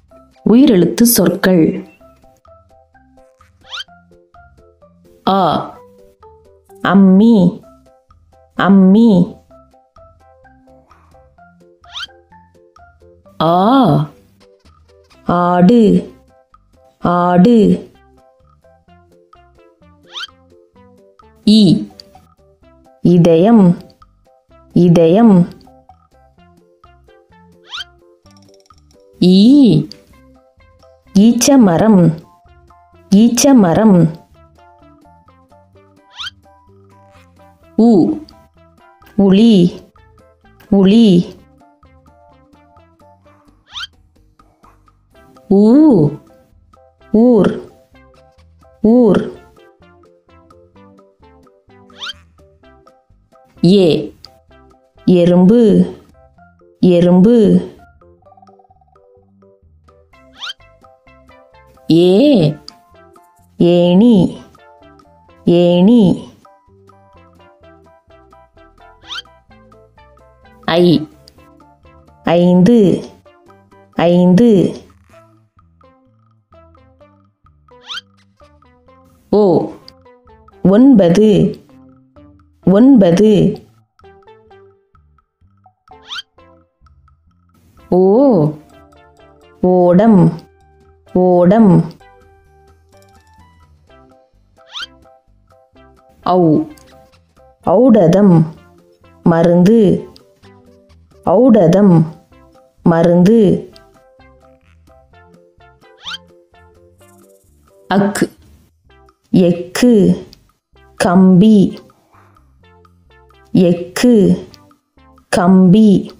உயிரெழுத்து சொற்கள். அ அம்மி அம்மி. ஆ ஆடு ஆடு. இ இதயம் இதயம். ஈ ஈச்சமரம் ஈச்சமரம். உ உளி உளி. ஊ ஊர் ஊர். ஏ எறும்பு எறும்பு. ஏ ஏணி ஏணி. ஐ ஐந்து ஐந்து. ஓ ஒன்பது ஒன்பது. ஓ ஓடம் ஓடம். ஔ ஔடதம் மருந்து ஔடதம் மருந்து. அக் எக்கு கம்பி எக்கு கம்பி.